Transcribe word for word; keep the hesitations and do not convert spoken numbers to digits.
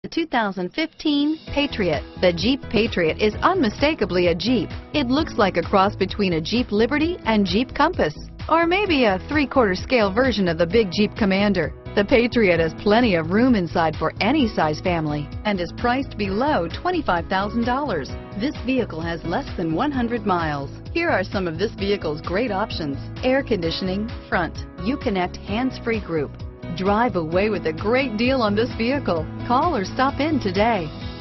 The two thousand fifteen Patriot. The Jeep Patriot is unmistakably a Jeep. It looks like a cross between a Jeep Liberty and Jeep Compass, or maybe a three-quarter scale version of the big Jeep Commander. The Patriot has plenty of room inside for any size family and is priced below twenty-five thousand dollars. This vehicle has less than one hundred miles. Here are some of this vehicle's great options: air conditioning, front, Uconnect hands-free group. Drive away with a great deal on this vehicle. Call or stop in today.